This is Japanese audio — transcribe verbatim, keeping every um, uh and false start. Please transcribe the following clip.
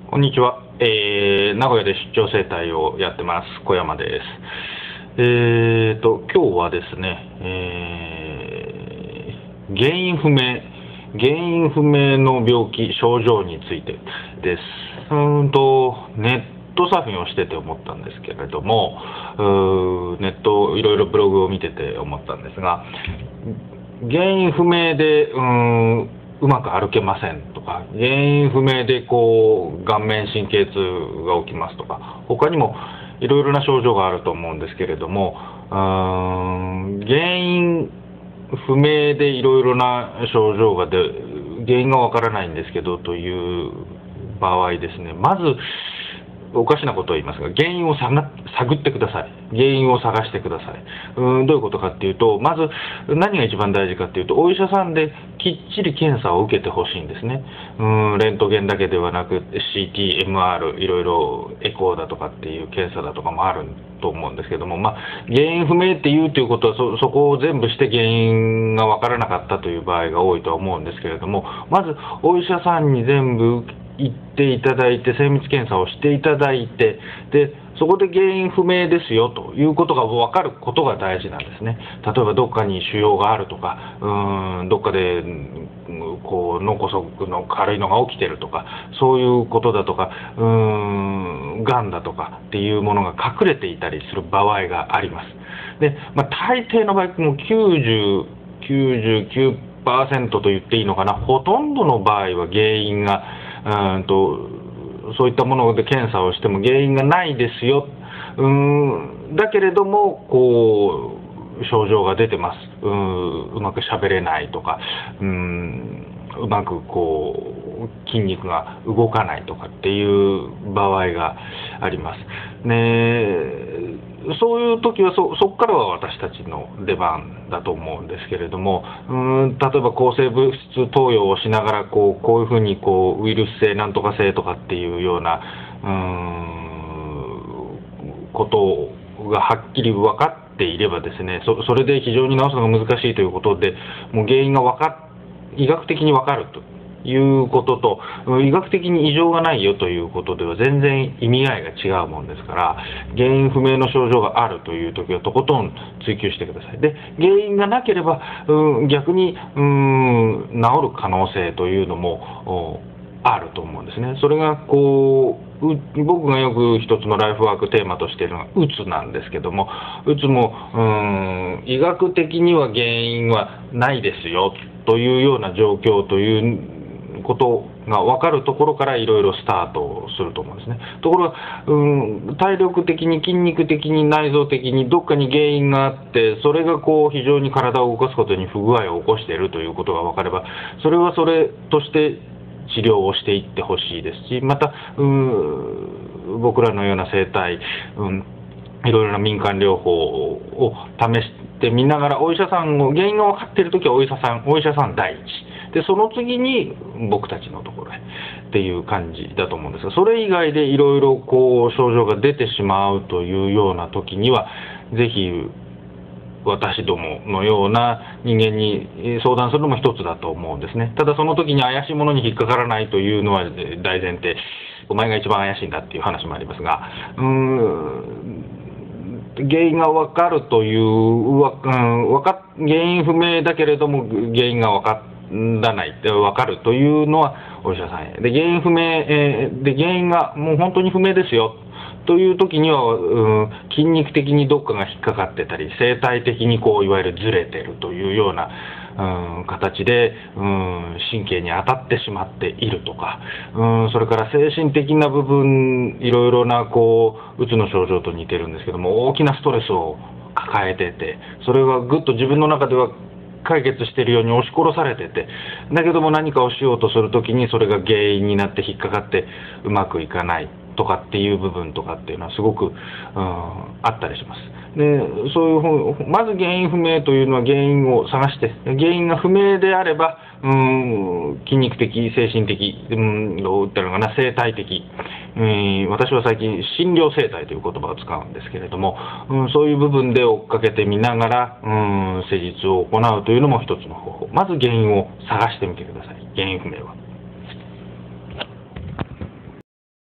こんにちは、えー、名古屋で出張整体をやってます小山です。えーと今日はですね、えー原因不明原因不明の病気症状についてです。うーんとネットサーフィンをしてて思ったんですけれども、うーネットいろいろブログを見てて思ったんですが、原因不明でうーんうまく歩けませんとか、原因不明でこう顔面神経痛が起きますとか、他にもいろいろな症状があると思うんですけれども、うーん原因不明でいろいろな症状が出原因がわからないんですけどという場合ですね、まずおかしなことを言いますが、原因を探ってください。原因を探してください。うーんどういうことかっていうと、まず何が一番大事かっていうと、お医者さんできっちり検査を受けてほしいんですね。うーんレントゲンだけではなく シーティー、エムアール、いろいろエコーだとかっていう検査だとかもあると思うんですけども、まあ、原因不明っていうということは そ, そこを全部して原因が分からなかったという場合が多いとは思うんですけれども、まずお医者さんに全部行っていただいて、精密検査をしていただいて、でそこで原因不明ですよということが分かることが大事なんですね。例えばどっかに腫瘍があるとか、うーんどっかでこう脳梗塞の軽いのが起きてるとか、そういうことだとか、うーんがんだとかっていうものが隠れていたりする場合があります。で、まあ、大抵の場合もうきゅうじゅう、きゅうじゅうきゅうパーセント と言っていいのかな、ほとんどの場合は原因がうんとそういったもので検査をしても原因がないですよ。うーんだけれどもこう症状が出てます。うーんうまくしゃべれないとか、うーんうまくこう筋肉が動かないとかっていう場合があります。ね、そういう時は そ, そこからは私たちの出番だと思うんですけれども、うーん例えば抗生物質投与をしながらこうこういうふうにこうウイルス性なんとか性とかっていうようなうーんことがはっきり分かっていればですね、 そ, それで非常に治すのが難しいということで、もう原因が分か医学的に分かるということと、医学的に異常がないよということでは全然意味合いが違うもんですから、原因不明の症状があるという時はとことん追求してください。で原因がなければうん逆にうん治る可能性というのもあると思うんですね。それがこう僕がよく一つのライフワークテーマとしているのがうつなんですけども、うつもうん医学的には原因はないですよというような状況ということが分かるところからいろいろスタートすると思うんですね。ところがうん体力的に筋肉的に内臓的にどっかに原因があって、それがこう非常に体を動かすことに不具合を起こしているということが分かれば、それはそれとして治療をしていってほしいですし、またう僕らのような生態、うん、いろいろな民間療法を試してみながら、お医者さんを原因が分かっているときはお医者さんお医者さん第一で、その次に僕たちのところへっていう感じだと思うんですが、それ以外でいろいろこう症状が出てしまうというような時には、ぜひ私どものような人間に相談するのも一つだと思うんですね。ただその時に怪しいものに引っかからないというのは大前提、お前が一番怪しいんだっていう話もありますが、うーん原因が分かるという、わ、うん、わか原因不明だけれども原因が分からないって分かるというのはお医者さんへで、原因不明、えー、で原因がもう本当に不明ですよという時には、うん、筋肉的にどっかが引っかかってたり、生態的にこういわゆるずれてるというような、うん、形で、うん、神経に当たってしまっているとか、うん、それから精神的な部分、いろいろなこううつの症状と似てるんですけども、大きなストレスを抱えてて、それがぐっと自分の中では解決しているように押し殺されてて、だけども何かをしようとするときにそれが原因になって引っかかってうまくいかないとかっていう部分とかっていうのはすごく、うん、あったりします。でそういうふうまず原因不明というのは原因を探して、原因が不明であれば、うん、筋肉的精神的、うん、どう言ったのかな、生態的、うん、私は最近診療生態という言葉を使うんですけれども、うん、そういう部分で追っかけてみながら、うん、施術を行うというのも一つの方法。まず原因を探してみてください。原因不明は